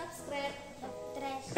subscribe. Tres.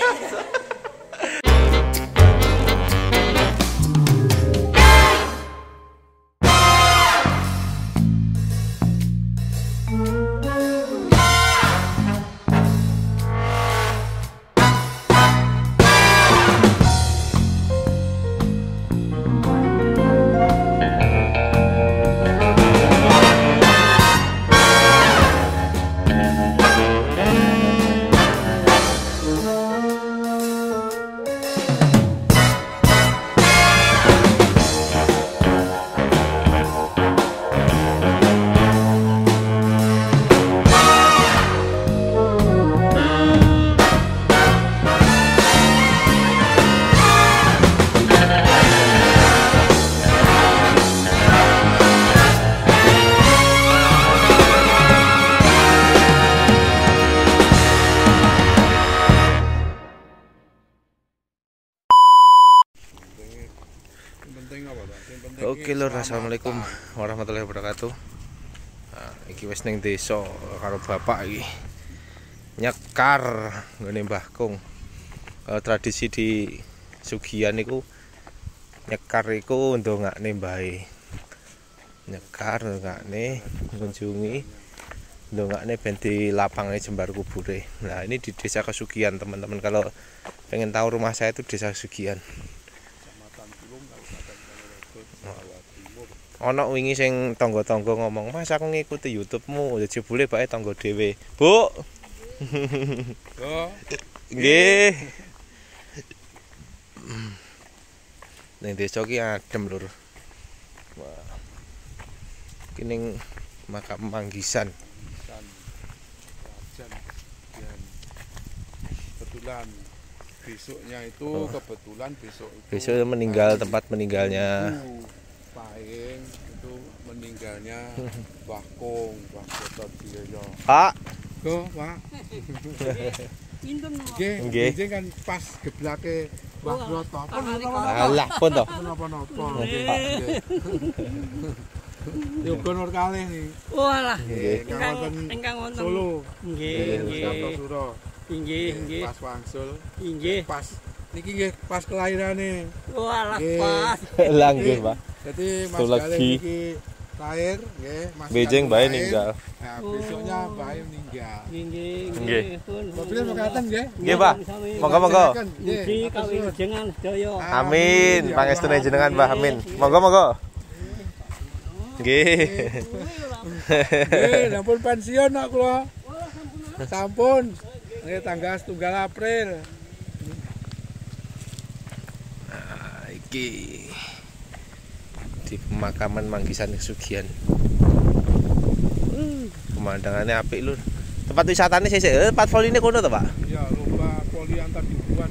Oke lur, assalamualaikum warahmatullahi wabarakatuh. Nah, iki wis ning desa karo bapak iki. Nyekar nggone Mbah Kung. Tradisi di Sugihan iku nyekar iku ndongakne mbahe. Nyekar ndongakne ngunjungi ndongakne ben dilapangne jembar kubure. Nah, ini di Desa Kesugihan, teman-teman. Kalau pengen tahu rumah saya itu Desa Kesugihan. Ono wingi sing tangga-tangga ngomong, "Mas, aku ngikuti YouTube-mu, jebule bae tangga dhewe." Bu. Oh. Nggih. Ning desa ki adem, Lur. Wah. Ki ning makam Manggisan. Kebetulan besoknya itu besok meninggal, tempat meninggalnya Paing itu meninggalnya Mbah Kung, Mbah Kota Biaya. Pak. Go, Pak. Nggih, kan pas geblake Mbah Broto. Alah, pun to. Napa-napa. Nggih, Pak. Yoga Nur kalih nih. Walah. Ingkang wonten Solo. Nggih, Kartosuro. Nggih. Pas wangsul. Nggih. Pas niki nggih pas kelairane. Walah, pas. Lah nggih, Pak. Jadi Mas Galih iki lahir nggih, Mas Bejeng bae ninggal. Nah, besoknya bae meninggal. Nggih. Mobil mekaten nggih. Nggih, Pak. Monggo-monggo. Mugi kawilujengan sedaya. Amin. Pangestune jenengan, Mbah. Amin. Monggo-monggo. Nggih. Nggih, sampun pensiun kok kula. Sampun. Nggih, tanggal 1 April. Nah, iki di pemakaman Manggisan Kesugihan. Pemandangannya apik, Lur. Tempat wisatanya sik patroline kono to, Pak? Iya, lomba poli antar mingguan.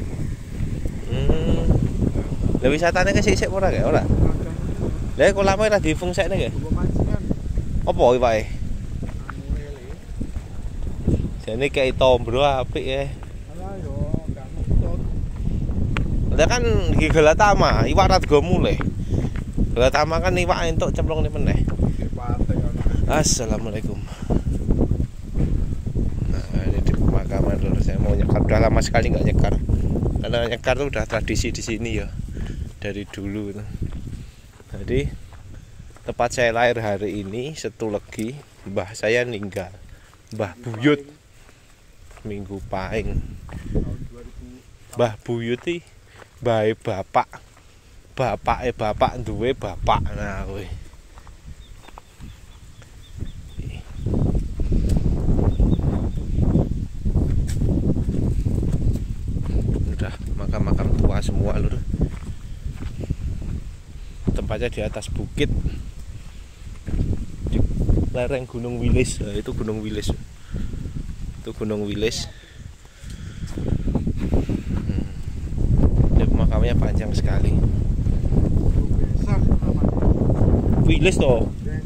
Lah wisatane ke sik ora kae, ora? Lah kolame ora difungsekne kae. Apa iki, Pak? Jane kayak tombro apik ya. Alah yo, gak nutut. Lah kan iki Galatama, iwak ora go mulih. Galatama kan iwak entuk cemplung ning meneh. Assalamualaikum. Nah, ini di pemakaman, Lur. Saya mau nyekar, udah lama sekali nggak nyekar. Karena nyekar itu udah tradisi di sini ya, dari dulu. Jadi tempat saya lahir hari ini Setulegi, mbah saya meninggal, Mbah Buyut, Minggu Paing. Mbah Buyut iki mbahe bapak duwe bapak. Nah kowe udah makam-makam tua semua, Lur. Tempatnya di atas bukit di lereng Gunung Wilis. Nah, itu Gunung Wilis. Ini pemakamannya panjang sekali. Wilis toh.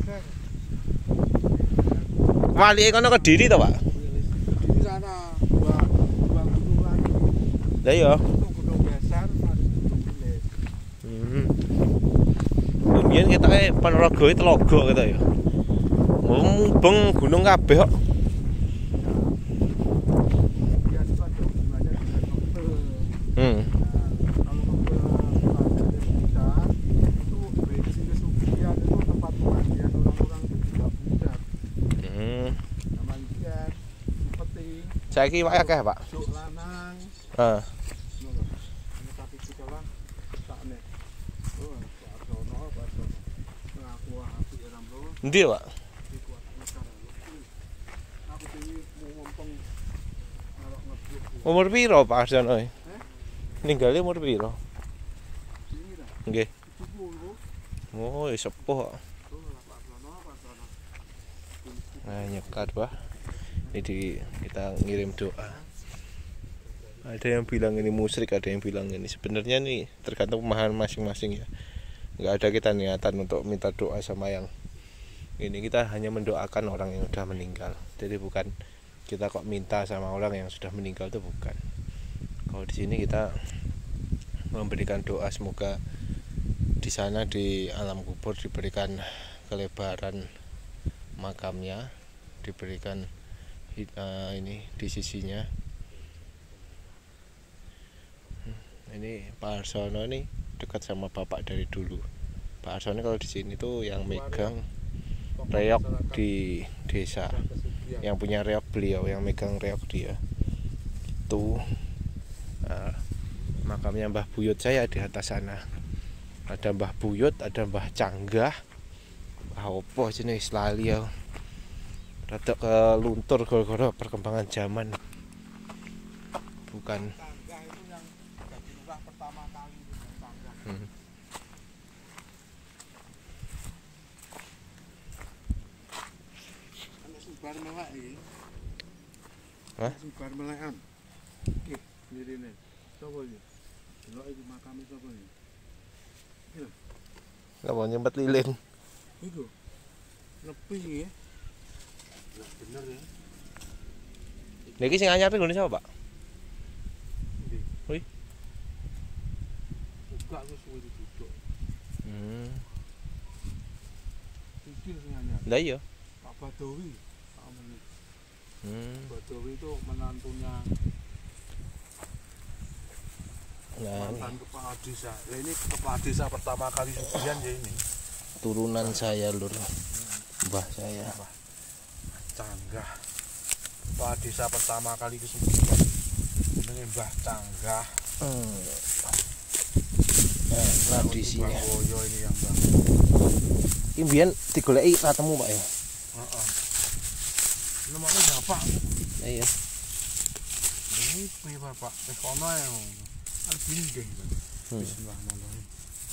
Wali kono Kediri toh, Pak? Di sana dua gunung lagi. Lah iya. Gunung Besar, Biyen ketoke Ponorogo Telaga gitu ya. Mubeng gunung kabeh kok. Saiki wae akeh, Pak. Cuk lanang. Heeh. Ngono. Ini tapi cikalan sakne. Oh, Pak Arsono, Pak Arsono. Ngaku apik ya Ramlo. Endi, Pak? Iku nekar. Aku dhewe mau ngompong arep ngeblok. Umur piro Pak Arsono? Ninggalé umur piro? Ini dah. Nggih. 70. Oh, ya sepuh. Oh, Pak Arsono. Nah, nyekar, Pak. Ini kita ngirim doa. Ada yang bilang ini musyrik, ada yang bilang ini. Sebenarnya nih tergantung pemahaman masing-masing ya. Nggak ada kita niatan untuk minta doa sama yang ini. Kita hanya mendoakan orang yang sudah meninggal. Jadi bukan kita kok minta sama orang yang sudah meninggal, itu bukan. Kalau di sini kita memberikan doa semoga di sana di alam kubur diberikan kelebaran makamnya, diberikan ini di sisinya. Ini Pak Arsono nih dekat sama bapak dari dulu. Pak Arsono kalau di sini tuh yang megang reok di desa, yang punya reok beliau, yang megang reok dia. Itu makamnya Mbah Buyut saya di atas sana. Ada Mbah Buyut, ada Mbah Canggah. Apa jenis lali ya. Rada ke luntur gara-gara perkembangan zaman. Bukan. Tangga itu yang jadi lurah pertama kali tangga. Ana subar melek iki. Hah? Subar melekan. Nggih, mirine. Sopo iki? Delok iki makame sapa iki? Nggak mau nyempet lilin. Iku. Nepi ya. Lah bener ya. Niki sing anyar nggone sapa, Pak? Ndi? Wih. Buka wis suwe duduk. Iki sing anyar. Lah iya. Pak Badawi. Pak Meni. Badawi itu menantunya Nah, mantan kepala desa. Ya ini kepala desa pertama kali Sugihan ya ini. turunan saya, Lur. Mbah saya. Canggah. Kepala desa pertama kali ke Sugihan. Ini Mbah Canggah. Nah, tradisinya. Oh ini yang Mbah. Iki mbiyen digoleki ra temu, Pak ya. Heeh. Nemokne bapak. Iya. Ini piye bapak? Wis kono ya. Kan binding. Bismillahirrahmanirrahim.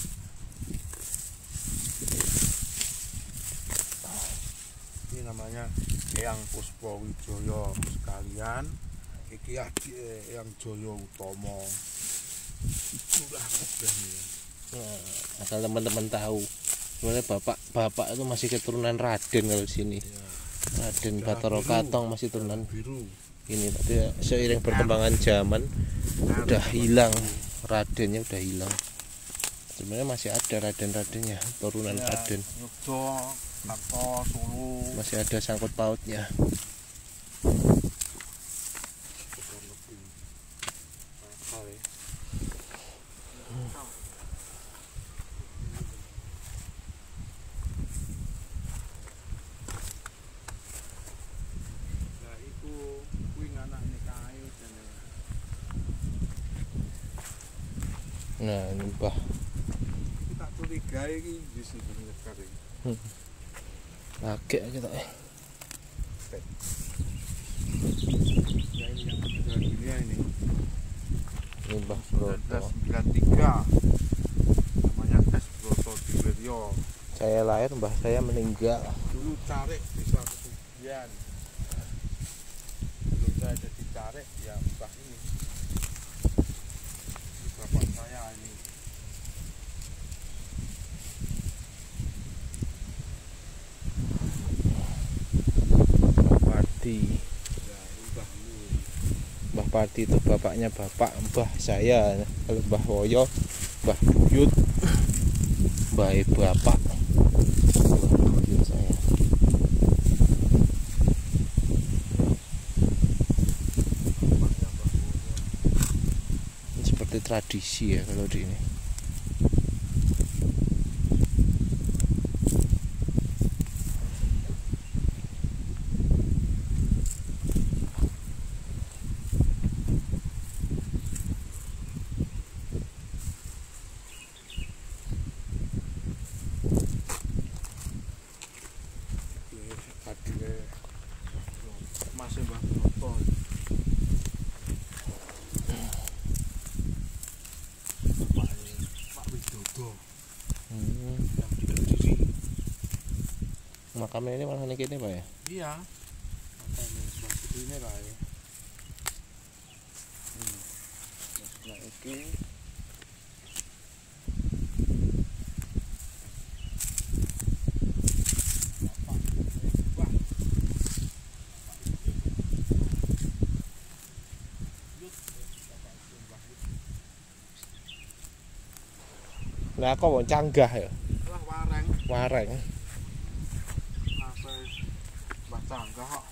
Ini namanya Eyang Puspawijaya sekalian. Iki adik Eyang Jaya Utama. Itulah kabeh. Asal teman-teman tahu. Sebenarnya bapak itu masih keturunan Raden kalau di sini. Raden Bathara Katong masih turunan biru. Ini tapi seiring perkembangan zaman udah hilang, Radennya udah hilang. Sebenarnya masih ada Raden-Radennya, turunan Raden. Yogyo, Karto, Solo. Masih ada sangkut pautnya. Nah, iku kuwi anakne kae jane. Nah, ini Mbah. Iki tak curiga iki wis nyekar iki. Lagek kita. Ya ini yang meninggal dunia ini. Ini Mbah Broto. 1993. Namanya S. Broto Diwiryo. Saya lahir, mbah saya meninggal. Dulu Carik desa Kesugihan. Dulu saya jadi Carik ya mbah ini. Ini bapak saya ini. Parti. Ya ini mbahmu. Mbah Parti itu bapaknya bapak mbah saya. Kalau Mbah Woyo, Mbah Buyut, Mbah bapak. Mbah Buyut saya. Ini seperti tradisi ya kalau di ini. Makamnya ini malah ini Pak ya? Iya. Makanya sebelah sini lah ya. Nah, iki Lah kok wong canggah ya? lah wareng. Wareng. Apa Mbah Canggah kok.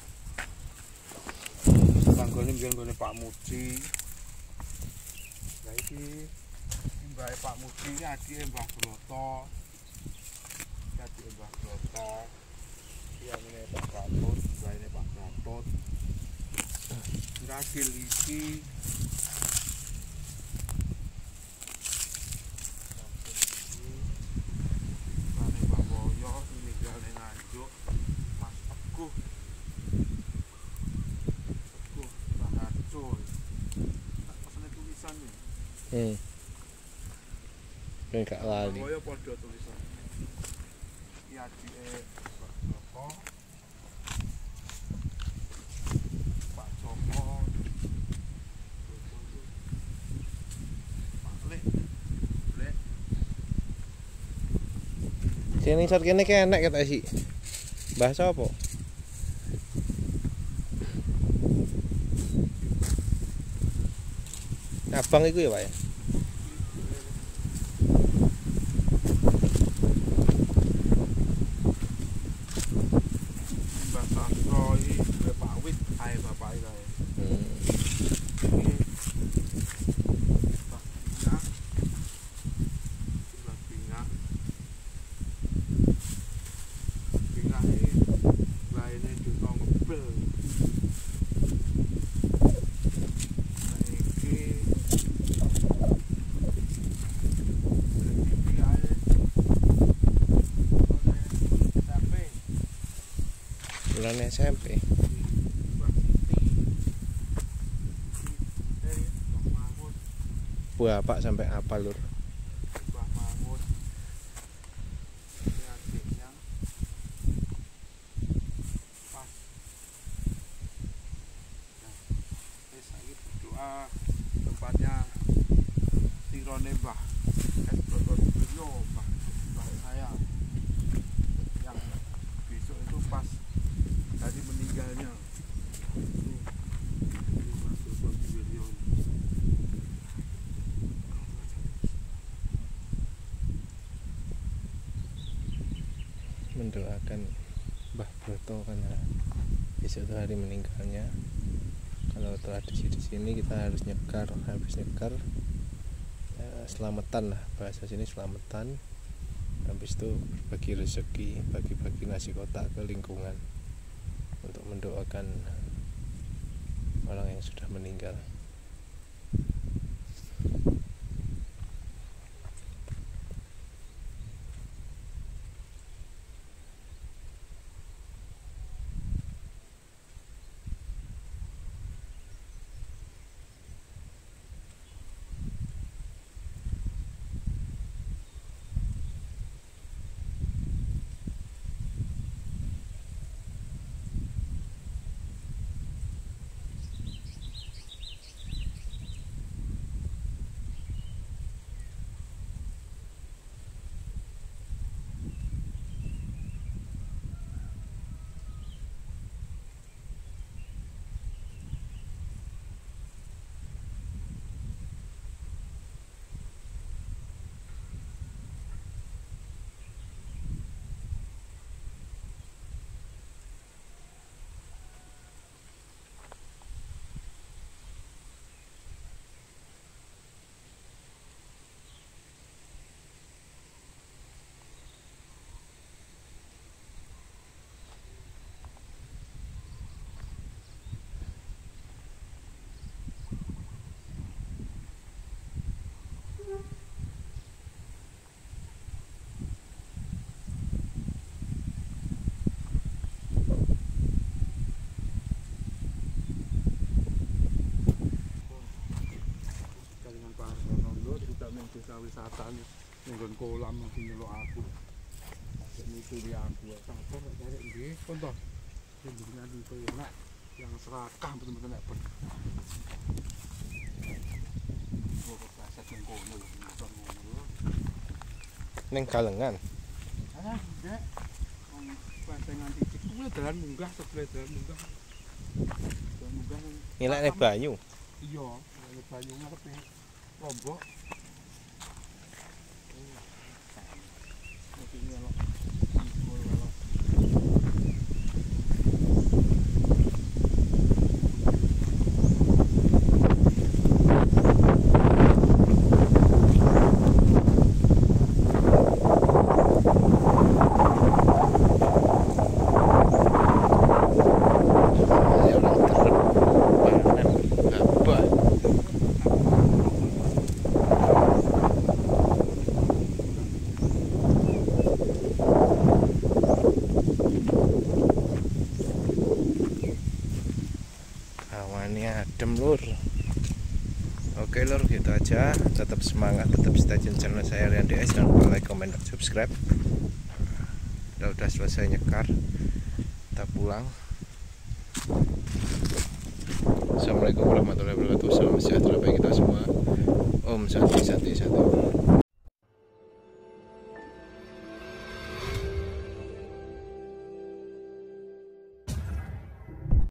Tanggone mbiyen gone Pak Muji. Lah iki Mbah Pak Muji iki adike Mbah Broto. Adike Mbah Broto. Iya meneh Pak Gatut, baine Pak Gatut. Ngasih iki Kan gak lali. Boyo padha tulisan. Iki adike Pak Joko. Pak Joko. Pak Lek. Lek. Sini sor kene ki enek ketok sih. Mbah sapa? Abang iku ya, Pak ya? Mbah Sastro iki Pak Wit ae bapake kae. Bulan SMP. Buah Pak sampai apa lur? Tempatnya Tirone Mbah Mbah saya yang besok itu pas hari meninggalnya Mendoakan Mbah Broto karena besok itu hari meninggalnya. Kalau tradisi di sini kita harus nyekar, habis nyekar ya, selamatan lah, bahasa sini selamatan. Habis itu bagi rezeki, bagi-bagi nasi kotak ke lingkungan untuk mendoakan orang yang sudah meninggal. desa wisata nih nggon kolam sing nyeluk aku. Nuturi aku sabar cari nggih kon to. Jenengan itu enak yang serakah betul-betul nek ben. Kok bahasa yang kono lho, ngono. Ning galengan. Ah, nggak. Wong pantengan titik kuwi dalan munggah sebelah dalan munggah. Dalan munggah. Ngilekne banyu. Iya, nek banyu ngarepe Lombok. Awannya adem lur. Oke lur, gitu aja. Tetap semangat, tetap stay tune channel saya Rian DS. Jangan lupa like, comment, dan subscribe. Udah selesai nyekar, kita pulang. Assalamualaikum warahmatullahi wabarakatuh. Salam sejahtera bagi kita semua. Om Santi Santi Santi.